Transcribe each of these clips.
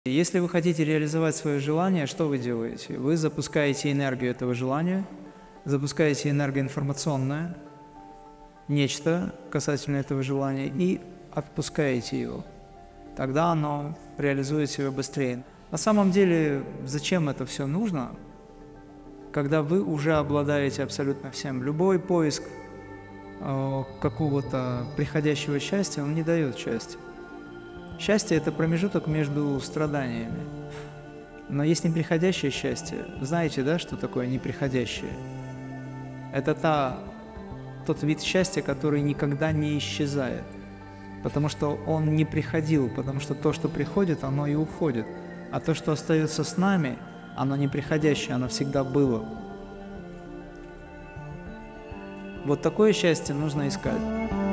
Если вы хотите реализовать свое желание, что вы делаете? Вы запускаете энергию этого желания, запускаете энергоинформационное, нечто касательно этого желания, и отпускаете его. Тогда оно реализует себя быстрее. На самом деле, зачем это все нужно, когда вы уже обладаете абсолютно всем? Любой поиск какого-то приходящего счастья, он не дает счастья. Счастье – это промежуток между страданиями. Но есть неприходящее счастье. Знаете, да, что такое неприходящее? Это тот вид счастья, который никогда не исчезает. Потому что он не приходил, потому что то, что приходит, оно и уходит. А то, что остается с нами, оно неприходящее, оно всегда было. Вот такое счастье нужно искать.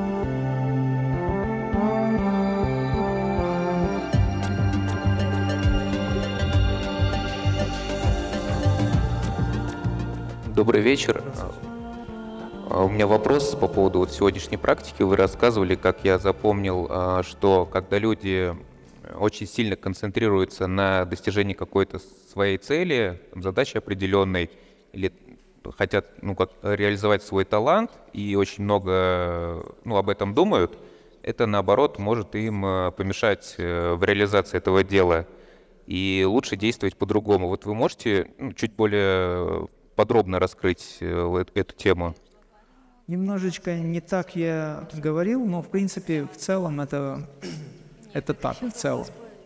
Добрый вечер. У меня вопрос по поводу сегодняшней практики. Вы рассказывали, как я запомнил, что когда люди очень сильно концентрируются на достижении какой-то своей цели, задачи определенной, или хотят реализовать свой талант и очень много об этом думают, это, наоборот, может им помешать в реализации этого дела. И лучше действовать по-другому. Вот вы можете чуть более подробно раскрыть эту тему? Немножечко не так я говорил, но в принципе в целом это так, в целом.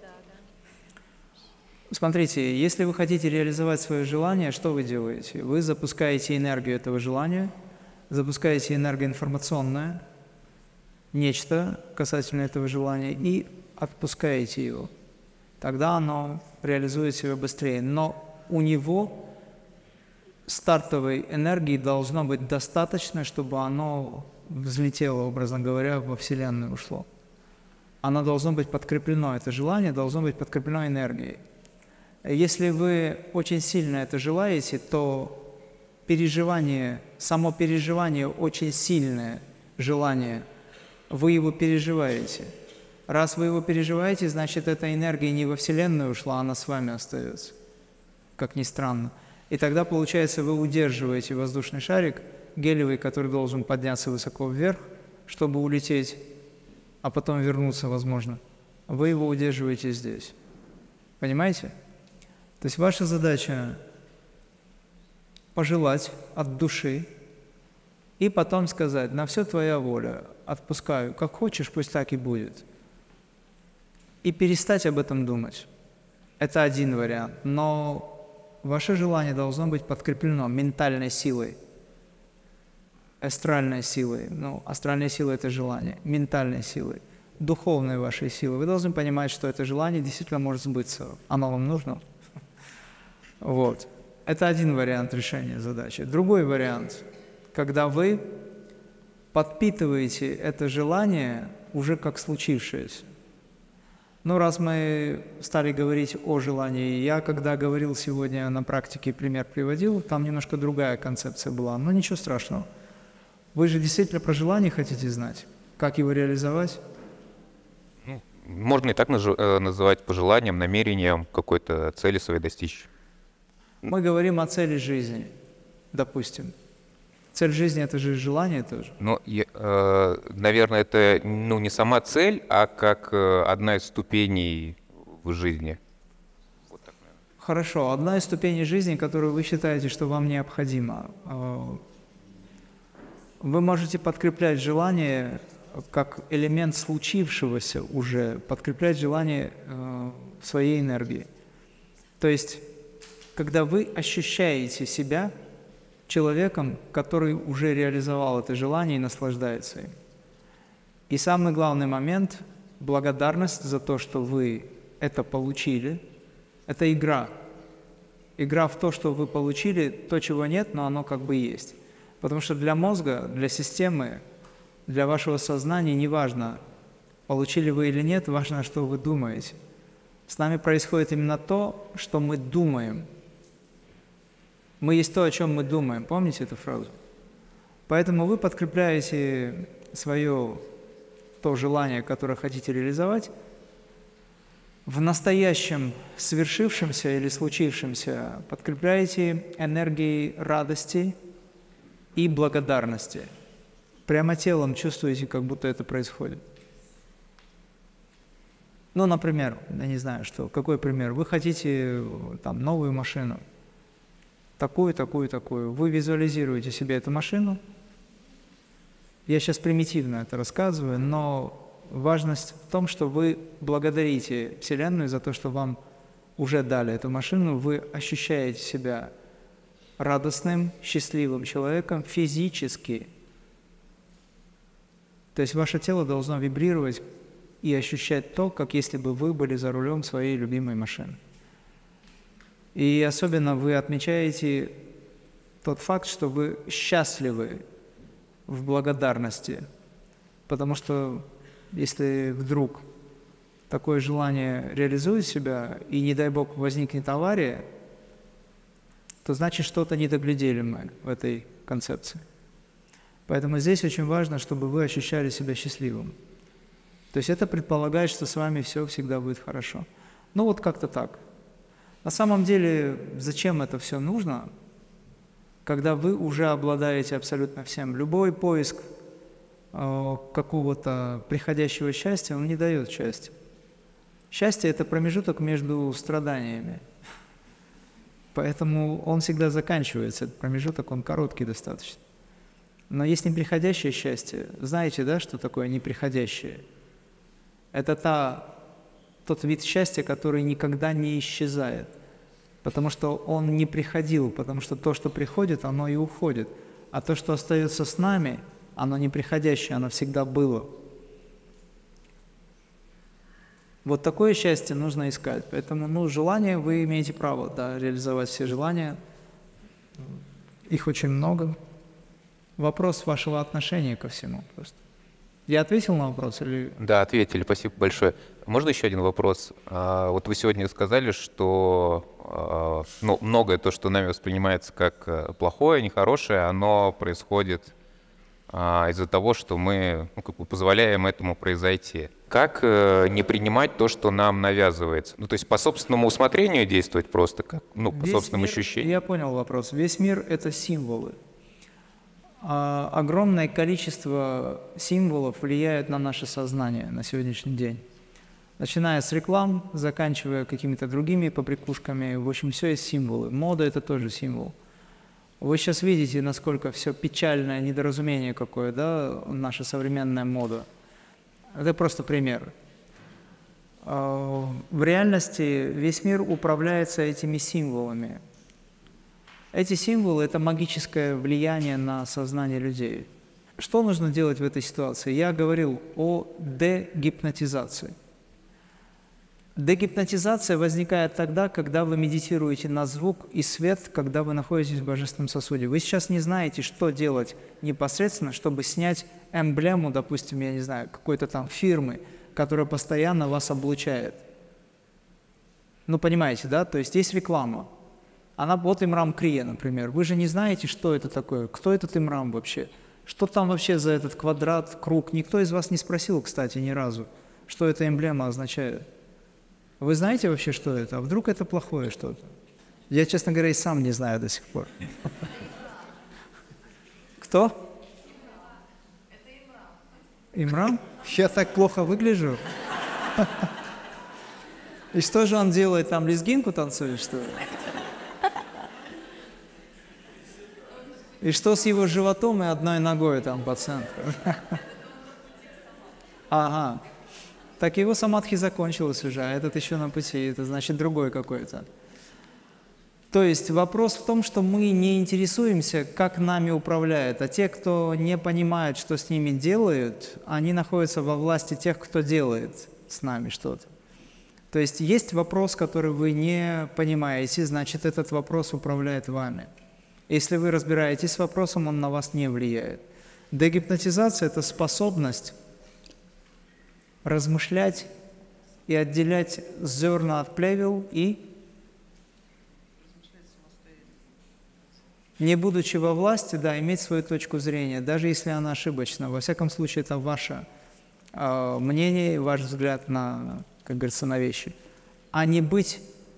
Смотрите, если вы хотите реализовать свое желание, что вы делаете? Вы запускаете энергию этого желания, запускаете энергоинформационное, нечто касательно этого желания, и отпускаете его. Тогда оно реализует себя быстрее. Но у него стартовой энергии должно быть достаточно, чтобы оно взлетело, образно говоря, во Вселенную ушло. Оно должно быть подкреплено, это желание должно быть подкреплено энергией. Если вы очень сильно это желаете, то само переживание очень сильное желание, вы его переживаете. Раз вы его переживаете, значит, эта энергия не во Вселенную ушла, она с вами остается, как ни странно. И тогда, получается, вы удерживаете воздушный шарик, гелевый, который должен подняться высоко вверх, чтобы улететь, а потом вернуться, возможно. Вы его удерживаете здесь. Понимаете? То есть ваша задача пожелать от души и потом сказать: на все твоя воля, отпускаю, как хочешь, пусть так и будет. И перестать об этом думать. Это один вариант. Но ваше желание должно быть подкреплено ментальной силой, астральной силой. Астральная сила – это желание, ментальной силой, духовной вашей силой. Вы должны понимать, что это желание действительно может сбыться. Оно вам нужно? Вот. Это один вариант решения задачи. Другой вариант, когда вы подпитываете это желание уже как случившееся. Раз мы стали говорить о желании, я когда говорил сегодня на практике, пример приводил, там немножко другая концепция была, но ничего страшного. Вы же действительно про желание хотите знать, как его реализовать? Можно и так называть пожеланием, намерением какой-то цели своей достичь. Мы говорим о цели жизни, допустим. Цель жизни – это же желание тоже. Наверное, это не сама цель, а как одна из ступеней в жизни. Вот так, хорошо, одна из ступеней жизни, которую вы считаете, что вам необходима. Вы можете подкреплять желание как элемент случившегося уже, подкреплять желание своей энергией. То есть, когда вы ощущаете себя человеком, который уже реализовал это желание и наслаждается им. И самый главный момент – благодарность за то, что вы это получили. Это игра. Игра в то, что вы получили, то, чего нет, но оно как бы есть. Потому что для мозга, для системы, для вашего сознания не важно, получили вы или нет, важно, что вы думаете. С нами происходит именно то, что мы думаем. Мы есть то, о чем мы думаем. Помните эту фразу? Поэтому вы подкрепляете свое то желание, которое хотите реализовать, в настоящем свершившемся или случившемся подкрепляете энергией радости и благодарности. Прямо телом чувствуете, как будто это происходит. Ну, например, я не знаю, что, какой пример. Вы хотите там новую машину, такую, такую, такую. Вы визуализируете себе эту машину. Я сейчас примитивно это рассказываю, но важность в том, что вы благодарите Вселенную за то, что вам уже дали эту машину. Вы ощущаете себя радостным, счастливым человеком физически. То есть ваше тело должно вибрировать и ощущать то, как если бы вы были за рулем своей любимой машины. И особенно вы отмечаете тот факт, что вы счастливы в благодарности, потому что если вдруг такое желание реализует себя, и, не дай Бог, возникнет авария, то значит, что-то не доглядели мы в этой концепции. Поэтому здесь очень важно, чтобы вы ощущали себя счастливым. То есть это предполагает, что с вами все всегда будет хорошо. Ну вот как-то так. На самом деле, зачем это все нужно, когда вы уже обладаете абсолютно всем? Любой поиск какого-то приходящего счастья, он не дает счастья. Счастье – это промежуток между страданиями. Поэтому он всегда заканчивается, этот промежуток, он короткий достаточно. Но есть неприходящее счастье. Знаете, да, что такое неприходящее? Это тот вид счастья, который никогда не исчезает, потому что он не приходил, потому что то, что приходит, оно и уходит. А то, что остается с нами, оно неприходящее, оно всегда было. Вот такое счастье нужно искать. Поэтому, желания, вы имеете право, да, реализовать все желания. Их очень много. Вопрос вашего отношения ко всему просто. Я ответил на вопрос или… Да, ответили, спасибо большое. Можно еще один вопрос? Вот вы сегодня сказали, что многое то, что нами воспринимается как плохое, нехорошее, оно происходит из-за того, что мы позволяем этому произойти. Как не принимать то, что нам навязывается? То есть по собственному усмотрению действовать просто, по собственным ощущениям? Я понял вопрос. Весь мир – это символы. Огромное количество символов влияет на наше сознание на сегодняшний день. Начиная с реклам, заканчивая какими-то другими побрякушками. В общем, все есть символы. Мода – это тоже символ. Вы сейчас видите, насколько все печальное недоразумение какое, да, наша современная мода. Это просто пример. В реальности весь мир управляется этими символами. Эти символы – это магическое влияние на сознание людей. Что нужно делать в этой ситуации? Я говорил о дегипнотизации. Дегипнотизация возникает тогда, когда вы медитируете на звук и свет, когда вы находитесь в божественном сосуде. Вы сейчас не знаете, что делать непосредственно, чтобы снять эмблему, допустим, я не знаю, какой-то там фирмы, которая постоянно вас облучает. Понимаете, да? То есть есть реклама. Вот Имрам Крие, например. Вы же не знаете, что это такое, кто этот Имрам вообще, что там вообще за этот квадрат, круг. Никто из вас не спросил, кстати, ни разу, что эта эмблема означает. Вы знаете вообще, что это? А вдруг это плохое что-то? Я, честно говоря, и сам не знаю до сих пор. Кто? Имрам? Я так плохо выгляжу? И что же он делает там, лезгинку танцует, что ли? И что с его животом и одной ногой там по центру? Ага. Так его самадхи закончилась уже, а этот еще на пути, это значит другой какой-то. То есть вопрос в том, что мы не интересуемся, как нами управляют, а те, кто не понимает, что с ними делают, они находятся во власти тех, кто делает с нами что-то. То есть есть вопрос, который вы не понимаете, значит, этот вопрос управляет вами. Если вы разбираетесь с вопросом, он на вас не влияет. Дегипнотизация – это способность размышлять и отделять зерна от плевел и, не будучи во власти, иметь свою точку зрения, даже если она ошибочна. Во всяком случае, это ваше мнение, ваш взгляд на, как говорится, на вещи. а не быть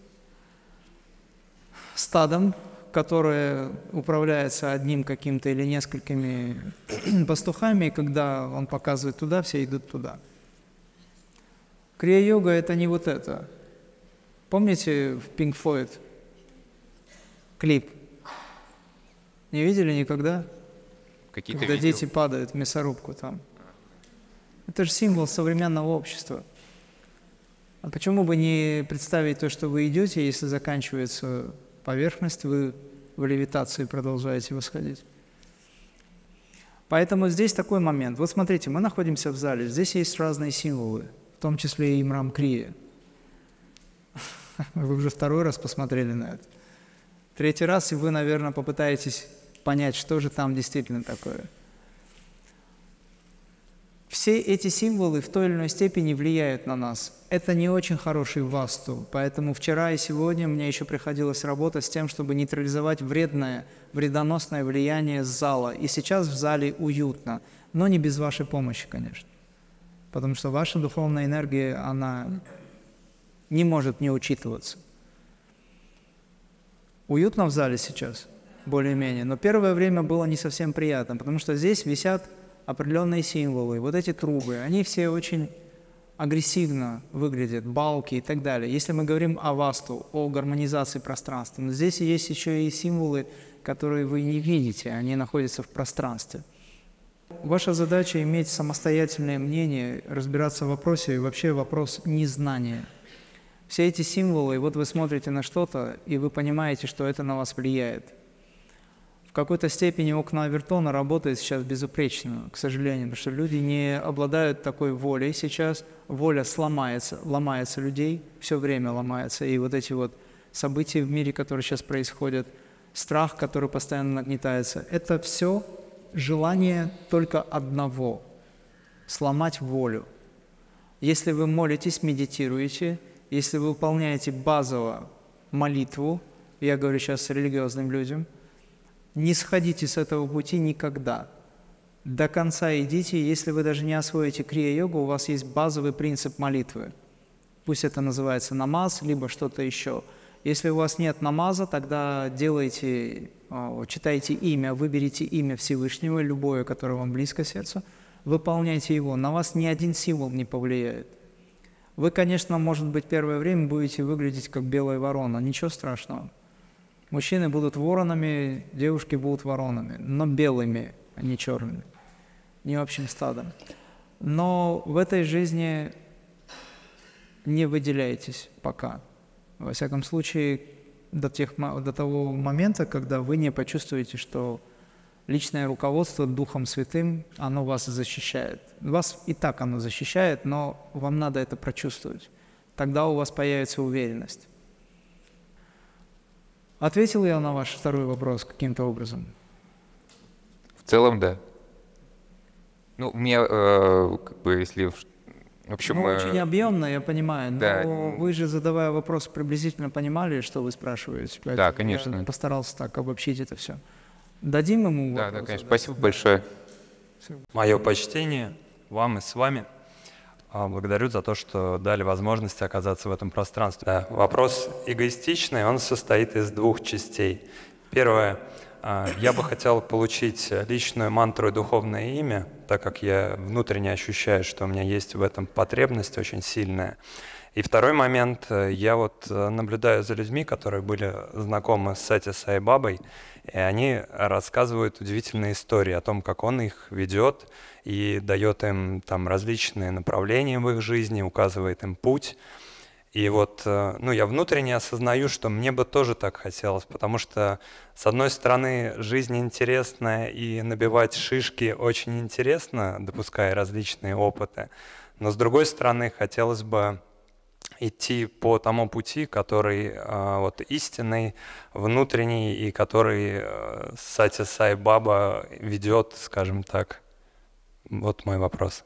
стадом, которое управляется одним каким-то или несколькими пастухами, и когда он показывает туда, все идут туда. Крия-йога – это не вот это. Помните в Pink Floyd клип? Не видели никогда? Когда дети падают в мясорубку там. Это же символ современного общества. А почему бы не представить то, что вы идете, если заканчивается поверхность, вы в левитации продолжаете восходить? Поэтому здесь такой момент. Вот смотрите, мы находимся в зале, здесь есть разные символы, в том числе и Имрам Крия. Вы уже второй раз посмотрели на это. Третий раз, и вы, наверное, попытаетесь понять, что же там действительно такое. Все эти символы в той или иной степени влияют на нас. Это не очень хороший васту, поэтому вчера и сегодня мне еще приходилось работать с тем, чтобы нейтрализовать вредоносное влияние с зала. И сейчас в зале уютно, но не без вашей помощи, конечно. Потому что ваша духовная энергия, она не может не учитываться. Уютно в зале сейчас, более-менее, но первое время было не совсем приятно, потому что здесь висят определенные символы, вот эти трубы, они все очень агрессивно выглядят, балки и так далее. Если мы говорим о васту, о гармонизации пространства, но здесь есть еще и символы, которые вы не видите, они находятся в пространстве. Ваша задача иметь самостоятельное мнение, разбираться в вопросе, и вообще вопрос незнания. Все эти символы, вот вы смотрите на что-то, и вы понимаете, что это на вас влияет. В какой-то степени окна Авертона работает сейчас безупречно, к сожалению, потому что люди не обладают такой волей сейчас. Воля ломается людей, все время ломается. И вот эти вот события в мире, которые сейчас происходят, страх, который постоянно нагнетается, это все желание только одного – сломать волю. Если вы молитесь, медитируете, если вы выполняете базово молитву, я говорю сейчас религиозным людям, не сходите с этого пути никогда. До конца идите, если вы даже не освоите крия-йогу, у вас есть базовый принцип молитвы. Пусть это называется намаз, либо что-то еще. Если у вас нет намаза, тогда читайте имя, выберите имя Всевышнего, любое, которое вам близко сердцу, выполняйте его, на вас ни один символ не повлияет. Вы, конечно, может быть, первое время будете выглядеть как белая ворона, ничего страшного. Мужчины будут воронами, девушки будут воронами, но белыми, а не черными, не общим стадом. Но в этой жизни не выделяйтесь пока. Во всяком случае, до того момента, когда вы не почувствуете, что личное руководство Духом Святым, оно вас защищает. Вас и так оно защищает, но вам надо это прочувствовать. Тогда у вас появится уверенность. Ответил я на ваш второй вопрос каким-то образом? В целом, да. Ну, у меня, если... В общем, очень объемно, я понимаю, но да. вы же, задавая вопрос, приблизительно понимали, что вы спрашиваете. Да, конечно. Я постарался так обобщить это все. Дадим ему вопрос? Да, конечно. Спасибо большое. Мое почтение вам и с вами. Благодарю за то, что дали возможность оказаться в этом пространстве. Да, вопрос эгоистичный, он состоит из двух частей. Первое. Я бы хотел получить личную мантру и духовное имя, так как я внутренне ощущаю, что у меня есть в этом потребность очень сильная. И второй момент. Я вот наблюдаю за людьми, которые были знакомы с Сати Сай Бабой, и они рассказывают удивительные истории о том, как он их ведет и дает им там различные направления в их жизни, указывает им путь. И вот, я внутренне осознаю, что мне бы тоже так хотелось, потому что, с одной стороны, жизнь интересная, и набивать шишки очень интересно, допуская различные опыты, но с другой стороны, хотелось бы идти по тому пути, который истинный, внутренний, и который Сати Сай Баба ведет, скажем так. Вот мой вопрос.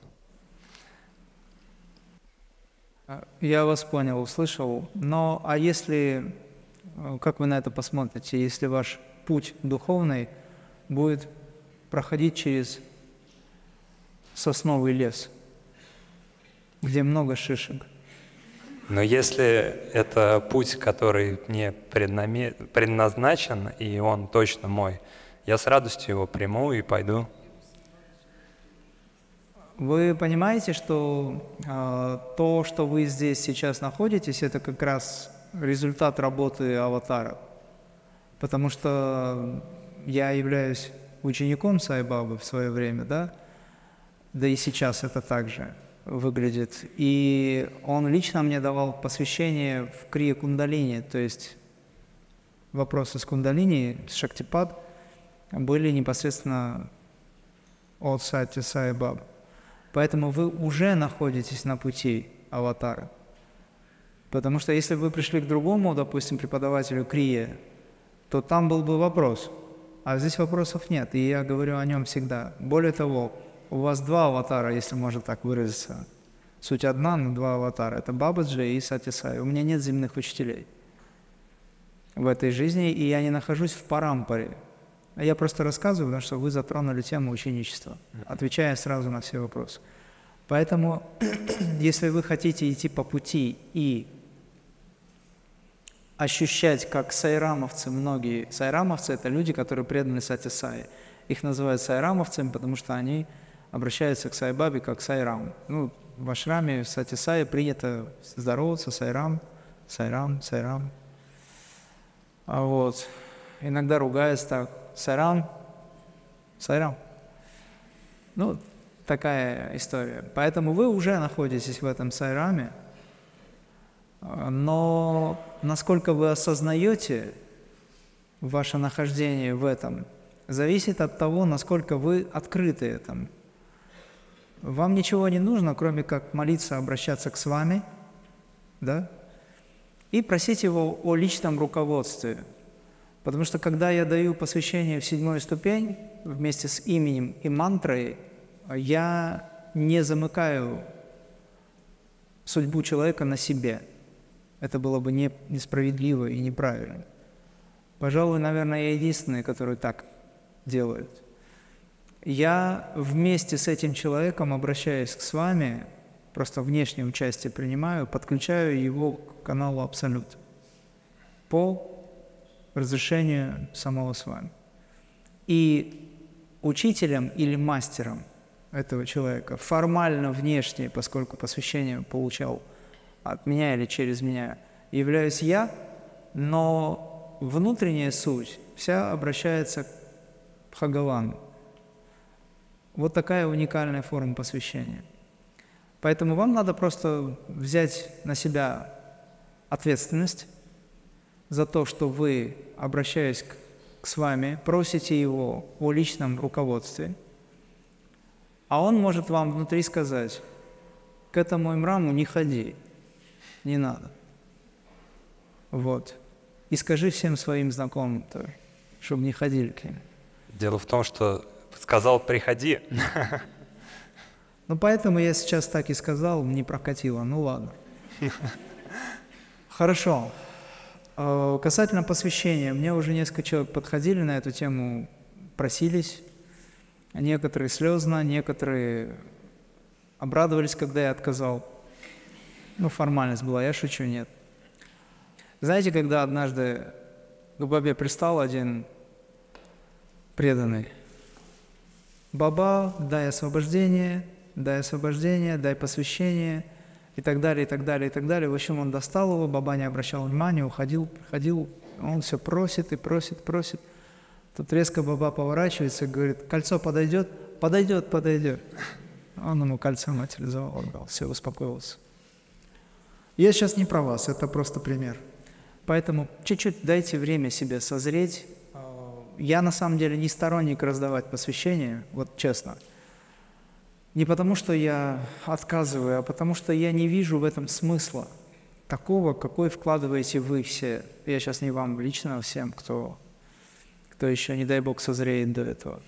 Я вас понял, услышал. Но если, как вы на это посмотрите, если ваш путь духовный будет проходить через сосновый лес, где много шишек, Но если это путь, который мне предназначен, и он точно мой, я с радостью его приму и пойду. Вы понимаете, что то, что вы здесь сейчас находитесь, это как раз результат работы аватара. Потому что я являюсь учеником Сай Бабы в свое время, да и сейчас это также выглядит. И он лично мне давал посвящение в крия кундалини, то есть вопросы с кундалини, с Шактипад были непосредственно от Сати Сай Бабы. Поэтому вы уже находитесь на пути аватара. Потому что если бы вы пришли к другому, допустим, преподавателю крия, то там был бы вопрос. А здесь вопросов нет, и я говорю о нем всегда. Более того, у вас два аватара, если можно так выразиться. Суть одна, но два аватара. Это Бабаджи и Сати Сай. У меня нет земных учителей в этой жизни, и я не нахожусь в парампаре. Я просто рассказываю, потому что вы затронули тему ученичества, отвечая сразу на все вопросы. Поэтому, если вы хотите идти по пути и ощущать, как сайрамовцы, многие сайрамовцы – это люди, которые преданы Сати Сай. Их называют сайрамовцами, потому что они обращаются к Сай Бабе как сайрам. Ну, в ашраме в Сати Сай принято здороваться, сайрам, сайрам, сайрам. А вот, иногда ругаются так, сайрам, сайрам. Ну, такая история. Поэтому вы уже находитесь в этом сайраме, но насколько вы осознаете ваше нахождение в этом, зависит от того, насколько вы открыты этому. Вам ничего не нужно, кроме как молиться, обращаться к с вами, да, и просить его о личном руководстве. Потому что когда я даю посвящение в 7-ю ступень вместе с именем и мантрой, я не замыкаю судьбу человека на себе. Это было бы несправедливо и неправильно. Пожалуй, наверное, я единственный, который так делает. Я вместе с этим человеком обращаюсь к с вами, просто внешнее участие принимаю, подключаю его к каналу Абсолют по разрешению самого с вами. И учителем или мастером этого человека, формально внешне, поскольку посвящение получал от меня или через меня, являюсь я, но внутренняя суть вся обращается к Бхагавану. Вот такая уникальная форма посвящения. Поэтому вам надо просто взять на себя ответственность за то, что вы, обращаясь к с вами, просите его о личном руководстве, а он может вам внутри сказать: к этому имраму не ходи, не надо. Вот. И скажи всем своим знакомым тоже, чтобы не ходили к ним. Дело в том, что сказал «приходи». Ну, поэтому я сейчас так и сказал, не прокатило. Ну, ладно. Хорошо. Касательно посвящения, мне уже несколько человек подходили на эту тему, просились. Некоторые слезно, некоторые обрадовались, когда я отказал. Ну, формальность была, я шучу, нет. Знаете, когда однажды к Бабе пристал один преданный: «Баба, дай освобождение, дай посвящение», и так далее, и так далее, и так далее. В общем, он достал его, Баба не обращал внимания, уходил, приходил, он все просит и просит, просит. Тут резко Баба поворачивается и говорит: «Кольцо подойдет?» «Подойдет, подойдет». Он ему кольцо материализовал, отдал, все, успокоился. Я сейчас не про вас, это просто пример. Поэтому чуть-чуть дайте время себе созреть. Я на самом деле не сторонник раздавать посвящение, вот честно. Не потому, что я отказываю, а потому, что я не вижу в этом смысла такого, какой вкладываете вы все. Я сейчас не вам лично, а всем, кто еще, не дай Бог, созреет до этого.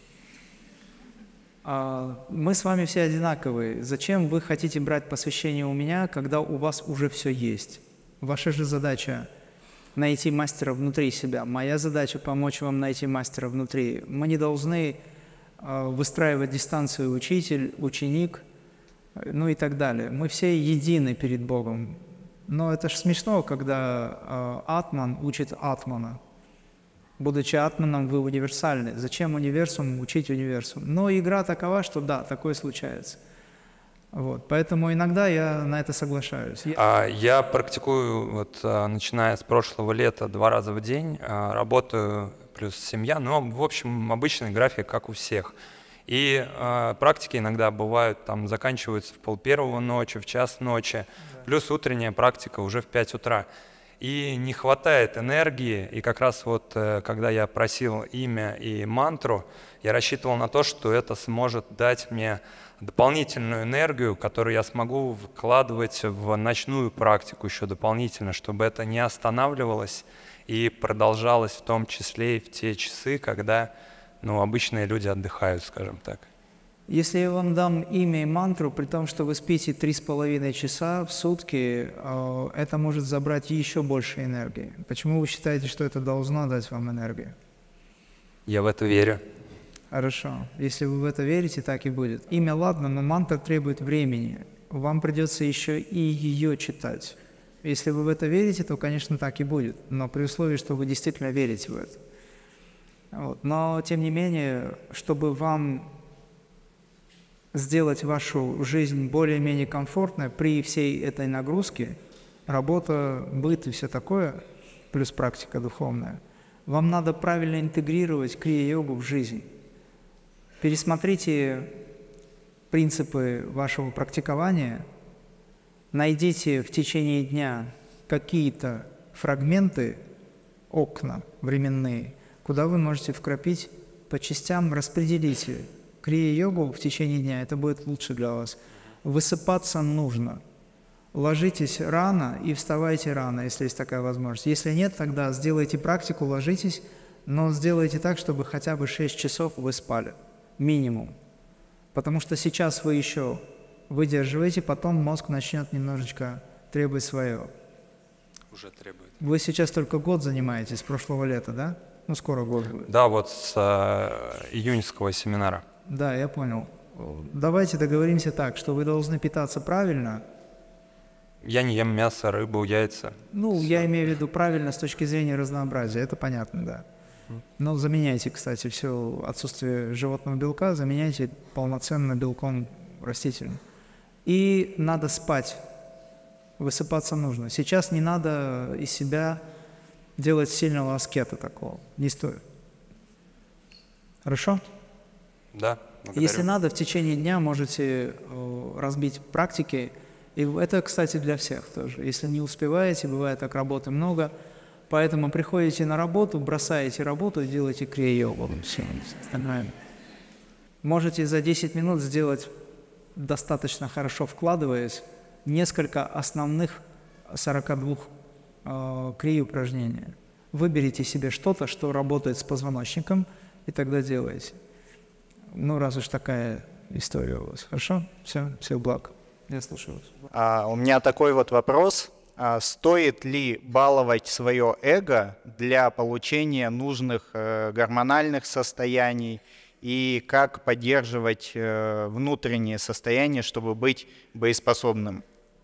Мы с вами все одинаковые. Зачем вы хотите брать посвящение у меня, когда у вас уже все есть? Ваша же задача найти мастера внутри себя. Моя задача помочь вам найти мастера внутри. Мы не должны выстраивать дистанцию учитель, ученик, ну и так далее. Мы все едины перед Богом. Но это же смешно, когда атман учит атмана. Будучи атманом, вы универсальны. Зачем универсум учить универсум? Но игра такова, что да, такое случается. Вот. Поэтому иногда я на это соглашаюсь. Я практикую, вот, начиная с прошлого лета, 2 раза в день, работаю плюс семья, но, в общем, обычный график, как у всех. И практики иногда бывают, там, заканчиваются в 1:30 ночи, в 1 ночи, плюс утренняя практика уже в 5 утра. И не хватает энергии, и как раз вот, когда я просил имя и мантру, я рассчитывал на то, что это сможет дать мне дополнительную энергию, которую я смогу вкладывать в ночную практику еще дополнительно, чтобы это не останавливалось и продолжалось в том числе и в те часы, когда обычные люди отдыхают, скажем так. Если я вам дам имя и мантру, при том, что вы спите 3,5 часа в сутки, это может забрать еще больше энергии. Почему вы считаете, что это должно дать вам энергию? Я в это верю. Хорошо. Если вы в это верите, так и будет. Имя ладно, но мантра требует времени. Вам придется еще и ее читать. Если вы в это верите, то, конечно, так и будет. Но при условии, что вы действительно верите в это. Вот. Но, тем не менее, чтобы вам сделать вашу жизнь более-менее комфортной при всей этой нагрузке, работа, быт и все такое, плюс практика духовная, вам надо правильно интегрировать крия-йогу в жизнь. Пересмотрите принципы вашего практикования, найдите в течение дня какие-то фрагменты, окна временные, куда вы можете вкрапить по частям, распределите крия-йогу в течение дня, это будет лучше для вас. Высыпаться нужно. Ложитесь рано и вставайте рано, если есть такая возможность. Если нет, тогда сделайте практику, ложитесь, но сделайте так, чтобы хотя бы 6 часов вы спали. Минимум. Потому что сейчас вы еще выдерживаете, потом мозг начнет немножечко требовать свое. Уже требует. Вы сейчас только год занимаетесь, с прошлого лета, да? Ну, скоро год будет. Да, вот с июньского семинара. Да, я понял. Давайте договоримся так, что вы должны питаться правильно. Я не ем мясо, рыбу, яйца. Я имею в виду правильно с точки зрения разнообразия, это понятно, да. Но заменяйте, кстати, все отсутствие животного белка, заменяйте полноценно белком растительным. И надо спать, высыпаться нужно. Сейчас не надо из себя делать сильного аскета такого, не стоит. Хорошо? Да, благодарю. Если надо, в течение дня можете разбить практики, и это, кстати, для всех тоже. Если не успеваете, бывает так, работы много, поэтому приходите на работу, бросаете работу и делаете крия-йогу. Все, остальное. Можете за 10 минут сделать, достаточно хорошо вкладываясь, несколько основных 42 крия-упражнения. Выберите себе что-то, что работает с позвоночником, и тогда делаете. Раз уж такая история у вас. Хорошо? Все, всех благ. Я слушаю вас. У меня такой вот вопрос. Стоит ли баловать свое эго для получения нужных гормональных состояний и как поддерживать внутреннее состояние, чтобы быть боеспособным?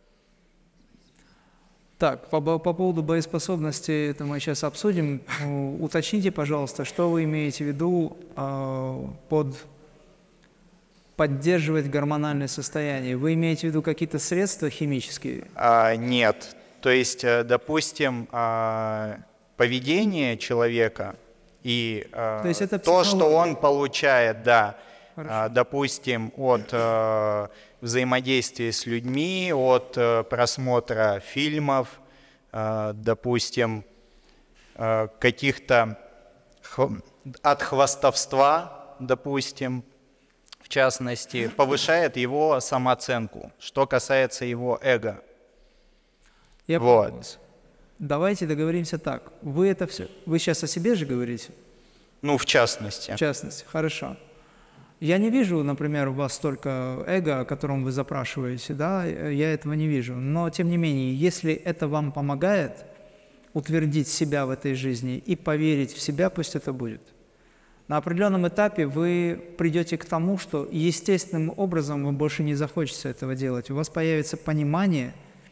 Так, по поводу боеспособности, это мы сейчас обсудим. Уточните, пожалуйста, что вы имеете в виду под поддерживать гормональное состояние? Вы имеете в виду какие-то средства химические? Нет. То есть, допустим, поведение человека и то есть это то, что он получает, да, допустим, от взаимодействия с людьми, от просмотра фильмов, допустим, каких-то от хвастовства, допустим, в частности, повышает его самооценку, что касается его эго. Я понял вас. Давайте договоримся так. Вы это все. Вы сейчас о себе же говорите? В частности. В частности, хорошо. Я не вижу, например, у вас столько эго, о котором вы запрашиваете, да, я этого не вижу. Но, тем не менее, если это вам помогает утвердить себя в этой жизни и поверить в себя, пусть это будет. На определенном этапе вы придете к тому, что естественным образом вы больше не захочется этого делать. У вас появится понимание,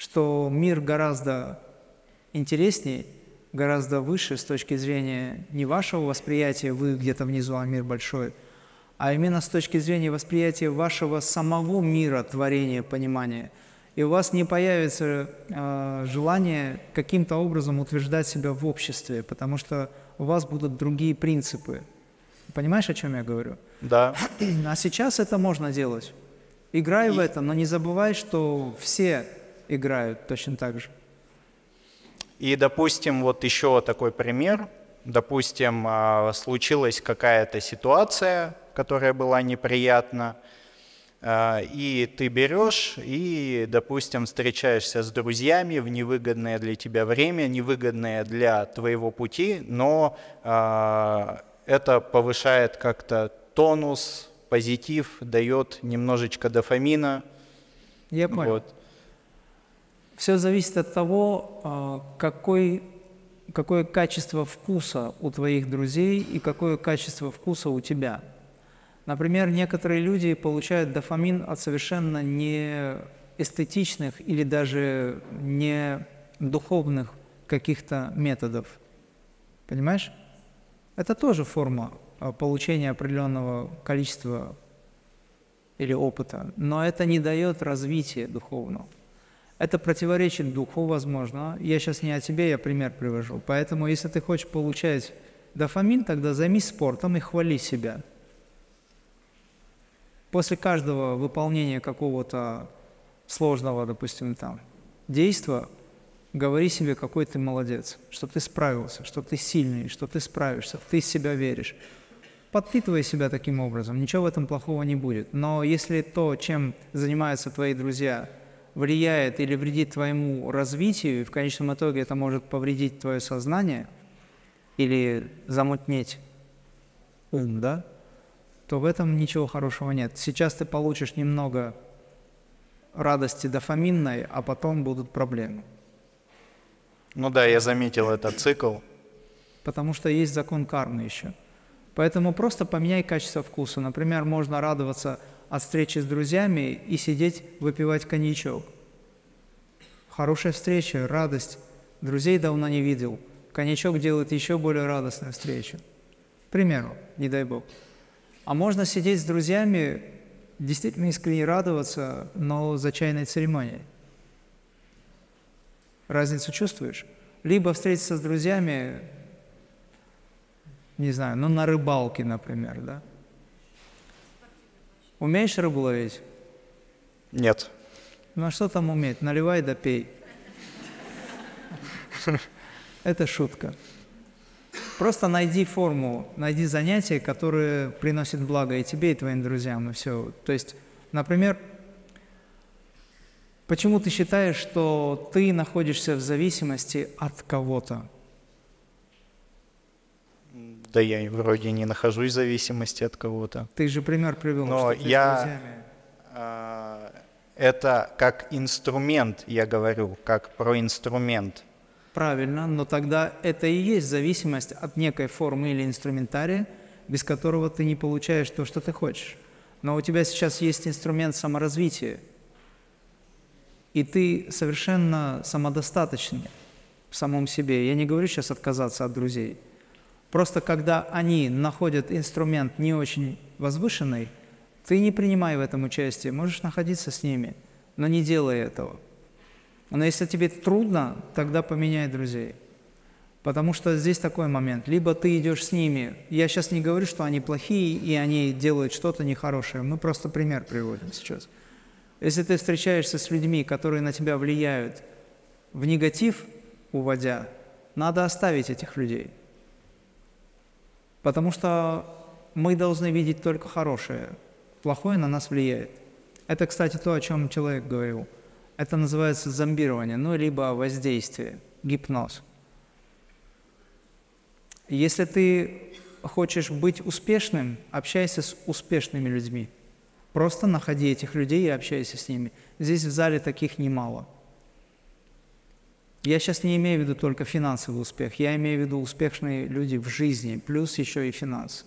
что мир гораздо интереснее, гораздо выше с точки зрения не вашего восприятия, вы где-то внизу, а мир большой, а именно с точки зрения восприятия вашего самого мира, творения, понимания. И у вас не появится желание каким-то образом утверждать себя в обществе, потому что у вас будут другие принципы. Понимаешь, о чем я говорю? Да. А сейчас это можно делать. Играй в это, но не забывай, что все играют точно так же. И, допустим, вот еще такой пример. Допустим, случилась какая-то ситуация, которая была неприятна, и ты берешь и, допустим, встречаешься с друзьями в невыгодное для тебя время, невыгодное для твоего пути, но это повышает как-то тонус, позитив, дает немножечко дофамина. Я понял. Вот. Все зависит от того, какое качество вкуса у твоих друзей и какое качество вкуса у тебя. Например, некоторые люди получают дофамин от совершенно не эстетичных или даже не духовных каких-то методов. Понимаешь? Это тоже форма получения определенного количества или опыта, но это не дает развития духовного. Это противоречит духу, возможно. Я сейчас не о тебе, я пример привожу. Поэтому, если ты хочешь получать дофамин, тогда займись спортом и хвали себя. После каждого выполнения какого-то сложного, допустим, действия, говори себе, какой ты молодец, что ты справился, что ты сильный, что ты справишься, ты в себя веришь. Подпитывай себя таким образом, ничего в этом плохого не будет. Но если то, чем занимаются твои друзья, влияет или вредит твоему развитию, и в конечном итоге это может повредить твое сознание или замутнеть ум, да, то в этом ничего хорошего нет. Сейчас ты получишь немного радости дофаминной, а потом будут проблемы. Ну да, я заметил этот цикл. Потому что есть закон кармы еще. Поэтому просто поменяй качество вкуса. Например, можно радоваться от встречи с друзьями и сидеть, выпивать коньячок. Хорошая встреча, радость. Друзей давно не видел. Коньячок делает еще более радостную встречу. К примеру, не дай бог. А можно сидеть с друзьями, действительно искренне радоваться, но за чайной церемонией. Разницу чувствуешь? Либо встретиться с друзьями, не знаю, на рыбалке, например, да? Умеешь рыбу ловить? Нет. Ну а что там уметь? Наливай да пей. Это шутка. Просто найди форму, найди занятия, которые приносят благо и тебе, и твоим друзьям, и все. То есть, например, почему ты считаешь, что ты находишься в зависимости от кого-то? Да я вроде не нахожусь в зависимости от кого-то. Ты же пример привел, Но что ты с я друзьями. это как инструмент, я говорю, как про инструмент. Правильно, но тогда это и есть зависимость от некой формы или инструментария, без которого ты не получаешь то, что ты хочешь. Но у тебя сейчас есть инструмент саморазвития, и ты совершенно самодостаточный в самом себе. Я не говорю сейчас отказаться от друзей. Просто когда они находят инструмент не очень возвышенный, ты не принимай в этом участие, можешь находиться с ними, но не делай этого. Но если тебе трудно, тогда поменяй друзей. Потому что здесь такой момент. Либо ты идешь с ними. Я сейчас не говорю, что они плохие и они делают что-то нехорошее. Мы просто пример приводим сейчас. Если ты встречаешься с людьми, которые на тебя влияют в негатив, уводя, надо оставить этих людей. Потому что мы должны видеть только хорошее. Плохое на нас влияет. Это, кстати, то, о чем человек говорил. Это называется зомбирование, либо воздействие, гипноз. Если ты хочешь быть успешным, общайся с успешными людьми. Просто находи этих людей и общайся с ними. Здесь в зале таких немало. Я сейчас не имею в виду только финансовый успех, я имею в виду успешные люди в жизни, плюс еще и финансы.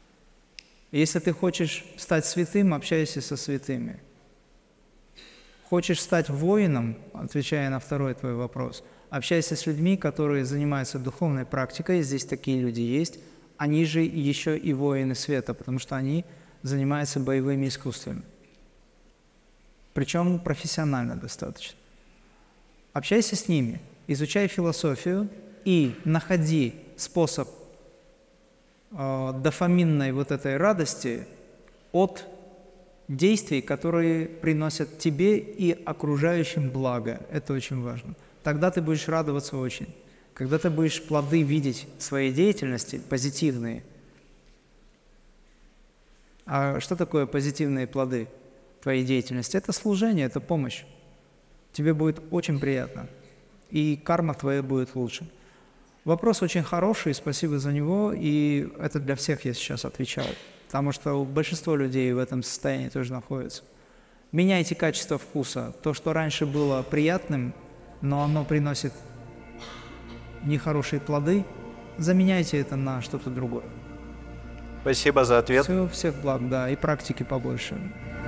Если ты хочешь стать святым, общайся со святыми. Хочешь стать воином, отвечая на второй твой вопрос, общайся с людьми, которые занимаются духовной практикой, здесь такие люди есть, они же еще и воины света, потому что они занимаются боевыми искусствами. Причем профессионально достаточно. Общайся с ними, изучай философию и находи способ дофаминной вот этой радости от действий, которые приносят тебе и окружающим благо. Это очень важно. Тогда ты будешь радоваться очень. Когда ты будешь плоды видеть своей деятельности, позитивные. А что такое позитивные плоды твоей деятельности? Это служение, это помощь. Тебе будет очень приятно. И карма твоя будет лучше. Вопрос очень хороший, спасибо за него. И это для всех я сейчас отвечаю. Потому что большинство людей в этом состоянии тоже находятся. Меняйте качество вкуса. То, что раньше было приятным, но оно приносит нехорошие плоды, заменяйте это на что-то другое. Спасибо за ответ. Всех благ, да, и практики побольше.